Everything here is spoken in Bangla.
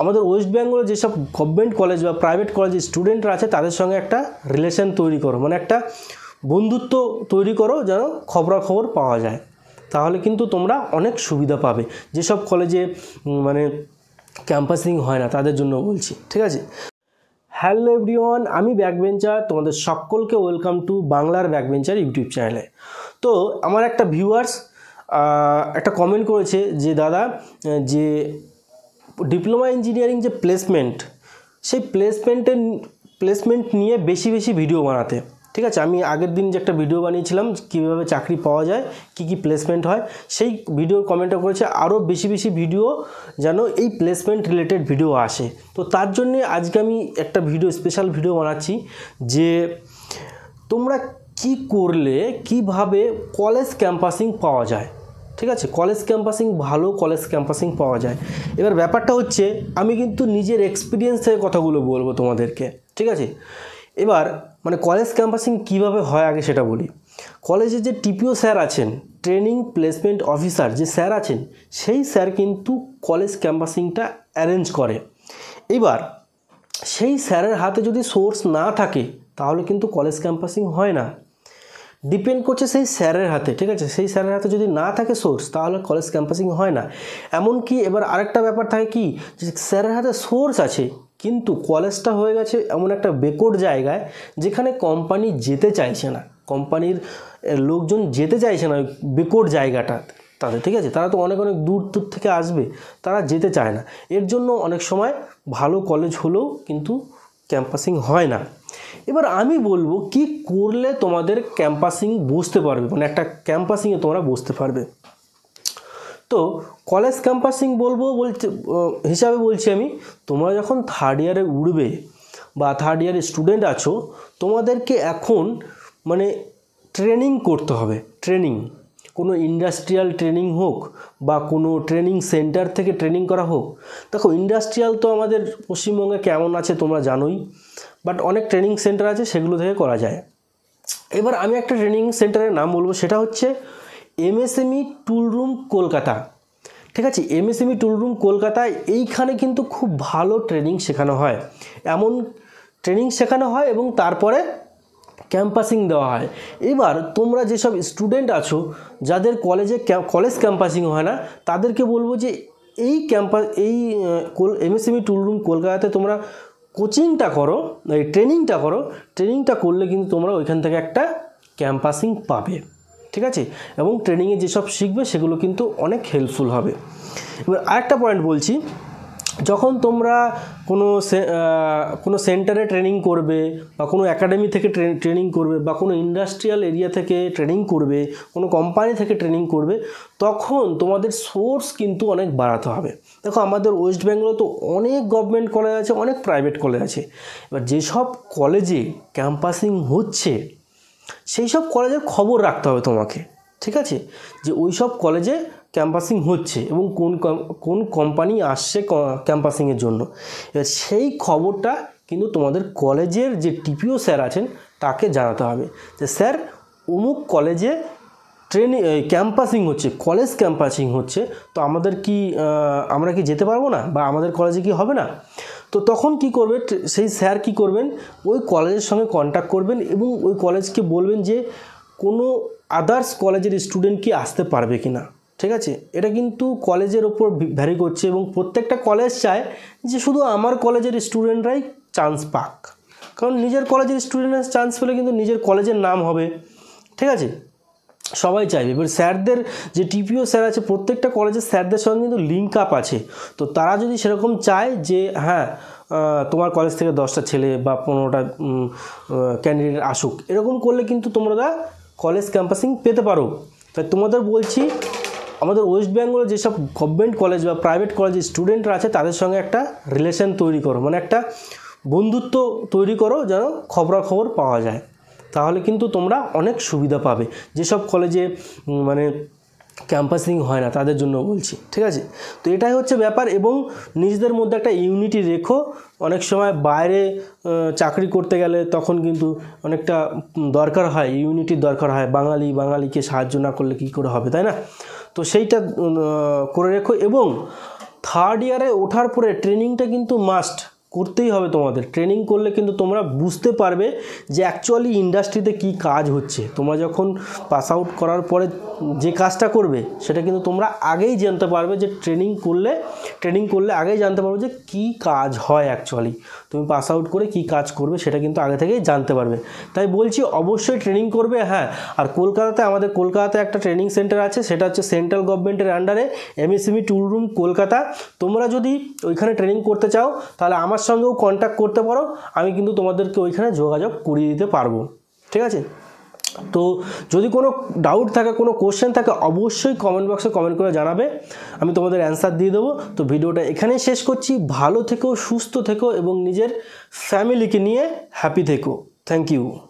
আমাদের ওয়েস্ট বেঙ্গলে যেসব গভর্নমেন্ট কলেজ বা প্রাইভেট কলেজের স্টুডেন্টরা আছে তাদের সঙ্গে একটা রিলেশন তৈরি করো, মানে একটা বন্ধুত্ব তৈরি করো যেন খবরাখবর পাওয়া যায়। তাহলে কিন্তু তোমরা অনেক সুবিধা পাবে। যেসব কলেজে মানে ক্যাম্পাসিং হয় না তাদের জন্য বলছি, ঠিক আছে। হ্যালো এভরিওয়ান, আমি ব্যাকবেঞ্চার, তোমাদের সকলকে ওয়েলকাম টু বাংলার ব্যাকবেঞ্চার ইউটিউব চ্যানেলে। তো আমার একটা ভিউয়ার্স একটা কমেন্ট করেছে যে দাদা, যে ডিপ্লোমা ইঞ্জিনিয়ারিং যে প্লেসমেন্ট, সেই প্লেসমেন্ট নিয়ে বেশি ভিডিও বানাতে, ঠিক আছে। আমি আগের দিন যে একটা ভিডিও বানিয়েছিলাম কীভাবে চাকরি পাওয়া যায়, কি প্লেসমেন্ট হয়, সেই ভিডিওর কমেন্টটা করেছে আরও বেশি ভিডিও যেন এই প্লেসমেন্ট রিলেটেড ভিডিও আসে। তো তার জন্যে আজকে আমি একটা স্পেশাল ভিডিও বানাচ্ছি যে তোমরা কি করলে কিভাবে কলেজ ক্যাম্পাসিং পাওয়া যায়, ঠিক আছে। কলেজ ক্যাম্পাসিং, ভালো কলেজ ক্যাম্পাসিং পাওয়া যায়। এবার ব্যাপারটা হচ্ছে আমি কিন্তু নিজের এক্সপিরিয়েন্স থেকে কথাগুলো বলবো তোমাদেরকে, ঠিক আছে। এবার মানে কলেজ ক্যাম্পাসিং কিভাবে হয় আগে সেটা বলি। কলেজে যে টিপিও স্যার আছেন, ট্রেনিং প্লেসমেন্ট অফিসার যে স্যার আছেন, সেই স্যার কিন্তু কলেজ ক্যাম্পাসিংটা অ্যারেঞ্জ করে। এবার সেই স্যারের হাতে যদি সোর্স না থাকে তাহলে কিন্তু কলেজ ক্যাম্পাসিং হয় না। ডিপেন্ড করছে সেই স্যারের হাতে, ঠিক আছে। সেই স্যারের হাতে যদি না থাকে সোর্স তাহলে কলেজ ক্যাম্পাসিং হয় না। এমনকি এবার আরেকটা ব্যাপার থাকে কি, যে স্যারের হাতে সোর্স আছে কিন্তু কলেজটা হয়ে গেছে এমন একটা বেকওয়ার্ড জায়গায় যেখানে কোম্পানি যেতে চাইছে না, কোম্পানির লোকজন যেতে চাইছে না বেকওয়ার্ড জায়গাটা তাদের, ঠিক আছে। তারা তো অনেক দূর থেকে আসবে, তারা যেতে চায় না। এর জন্য অনেক সময় ভালো কলেজ হলেও কিন্তু ক্যাম্পাসিং হয় না। এবার আমি বলবো কি করলে তোমাদের ক্যাম্পাসিং বসতে পারবে, মানে একটা ক্যাম্পাসিংয়ে তোমরা বসতে পারবে। তো কলেজ ক্যাম্পাসিং হিসাবে বলছি আমি, তোমরা যখন থার্ড ইয়ারে উঠবে বা থার্ড ইয়ারের স্টুডেন্ট আছো, তোমাদেরকে এখন মানে ট্রেনিং করতে হবে। ট্রেনিং, কোনো ইন্ডাস্ট্রিয়াল ট্রেনিং হোক বা কোনো ট্রেনিং সেন্টার থেকে ট্রেনিং করা হোক। দেখো ইন্ডাস্ট্রিয়াল তো আমাদের পশ্চিমবঙ্গে কেমন আছে তোমরা জানোই, বাট অনেক ট্রেনিং সেন্টার আছে সেগুলো থেকে করা যায়। এবার আমি একটা ট্রেনিং সেন্টারের নাম বলবো, সেটা হচ্ছে এমএসএমই টুল রুম কলকাতা, ঠিক আছে। এমএসএমই টুল রুম কলকাতায় এইখানে কিন্তু খুব ভালো ট্রেনিং শেখানো হয়, এমন ট্রেনিং শেখানো হয় এবং তারপরে ক্যাম্পাসিং দেওয়া হয়। এবার তোমরা যেসব স্টুডেন্ট আছো যাদের কলেজ ক্যাম্পাসিং হয় না, তাদেরকে বলবো যে এই এমএসএমই টুল রুম কলকাতাতে তোমরা কোচিংটা করো, এই ট্রেনিংটা করলে কিন্তু তোমরা ওইখান থেকে একটা ক্যাম্পাসিং পাবে, ঠিক আছে। এবং ট্রেনিংয়ে যেসব শিখবে সেগুলো কিন্তু অনেক হেল্পফুল হবে। এবার আরেকটা পয়েন্ট বলছি, যখন তোমরা কোনো সেন্টারে ট্রেনিং করবে বা কোনো একাডেমি থেকে ট্রেনিং করবে বা কোনো ইন্ডাস্ট্রিয়াল এরিয়া থেকে ট্রেনিং করবে, কোনো কোম্পানি থেকে ট্রেনিং করবে, তখন তোমাদের সোর্স কিন্তু অনেক বাড়াতে হবে। দেখো আমাদের ওয়েস্ট বেঙ্গলে তো অনেক গভর্নমেন্ট কলেজ আছে, অনেক প্রাইভেট কলেজ আছে। এবার যেসব কলেজে ক্যাম্পাসিং হচ্ছে সেই সব কলেজের খবর রাখতে হবে তোমাকে, ঠিক আছে, যে ওই সব কলেজে ক্যাম্পাসিং হচ্ছে এবং কোন কোম্পানি আসছে ক্যাম্পাসিংয়ের জন্য। এবার সেই খবরটা কিন্তু তোমাদের কলেজের যে টিপিও স্যার আছেন তাকে জানাতে হবে যে স্যার অমুক কলেজে ক্যাম্পাসিং হচ্ছে, কলেজ ক্যাম্পাসিং হচ্ছে, তো আমরা কি যেতে পারবো না বা আমাদের কলেজে কি হবে না। তো তখন কি করবে সেই স্যার কি করবেন, ওই কলেজের সঙ্গে কন্ট্যাক্ট করবেন এবং ওই কলেজকে বলবেন যে কোনো আদার্স কলেজের স্টুডেন্ট কি আসতে পারবে কি না, ঠিক আছে। এটা কিন্তু কলেজের ওপর ভ্যারি করছে এবং প্রত্যেকটা কলেজ চায় যে শুধু আমার কলেজের স্টুডেন্টরাই চান্স পাক, কারণ নিজের কলেজের স্টুডেন্টরা চান্স পেলে কিন্তু নিজের কলেজের নাম হবে, ঠিক আছে, সবাই চাইবে। এবার স্যারদের যে টিপিও স্যার আছে প্রত্যেকটা কলেজের স্যারদের সঙ্গে কিন্তু লিঙ্ক আপ আছে। তো তারা যদি সেরকম চায় যে হ্যাঁ তোমার কলেজ থেকে 10টা ছেলে বা 15টা ক্যান্ডিডেট আসুক, এরকম করলে কিন্তু তোমরা কলেজ ক্যাম্পাসিং পেতে পারো। তাই তোমাদের বলছি আমাদের ওয়েস্ট বেঙ্গলে যেসব গভর্নমেন্ট কলেজ বা প্রাইভেট কলেজের স্টুডেন্টরা আছে তাদের সঙ্গে একটা রিলেশন তৈরি করো, মানে একটা বন্ধুত্ব তৈরি করো যেন খবরাখবর পাওয়া যায়। তাহলে কিন্তু তোমরা অনেক সুবিধা পাবে। যেসব কলেজে মানে ক্যাম্পাসিং হয় না তাদের জন্য বলছি, ঠিক আছে। তো এটাই হচ্ছে ব্যাপার। এবং নিজেদের মধ্যে একটা ইউনিটি রেখো। অনেক সময় বাইরে চাকরি করতে গেলে তখন কিন্তু অনেকটা দরকার হয়, ইউনিটির দরকার হয়। বাঙালিকে সাহায্য না করলে কী করে হবে, তাই না। তো সেইটা করে রেখো। এবং থার্ড ইয়ারে ওঠার পরে ট্রেনিংটা কিন্তু মাস্ট করতেই হবে তোমাদের। ট্রেনিং করলে কিন্তু তোমরা বুঝতে পারবে যে অ্যাকচুয়ালি ইন্ডাস্ট্রিতে কি কাজ হচ্ছে। তোমরা যখন পাস আউট করার পরে যে কাজটা করবে সেটা কিন্তু তোমরা আগেই জানতে পারবে, যে ট্রেনিং করলে আগেই জানতে পারবে যে কি কাজ হয় অ্যাকচুয়ালি। তুমি পাস আউট করে কি কাজ করবে সেটা কিন্তু আগে থেকেই জানতে পারবে। তাই বলছি অবশ্যই ট্রেনিং করবে। হ্যাঁ, আর আমাদের কলকাতাতে একটা ট্রেনিং সেন্টার আছে, সেটা হচ্ছে সেন্ট্রাল গভর্নমেন্টের আন্ডারে এমএসএমই টুল রুম কলকাতা। তোমরা যদি ওইখানে ট্রেনিং করতে চাও তাহলে আমার সঙ্গেও কন্ট্যাক্ট করতে পারো, আমি কিন্তু তোমাদেরকে ওইখানে যোগাযোগ করিয়ে দিতে পারবো। ঠিক আছে? তো যদি কোনো ডাউট থাকে, কোনো কোশ্চেন থাকে, অবশ্যই কমেন্ট বক্সে কমেন্ট করে জানাবে, আমি তোমাদের অ্যান্সার দিয়ে দেবো। তো ভিডিওটা এখানেই শেষ করছি। ভালো থেকো, সুস্থ থেকো এবং নিজের ফ্যামিলিকে নিয়ে হ্যাপি থেকো। Thank you.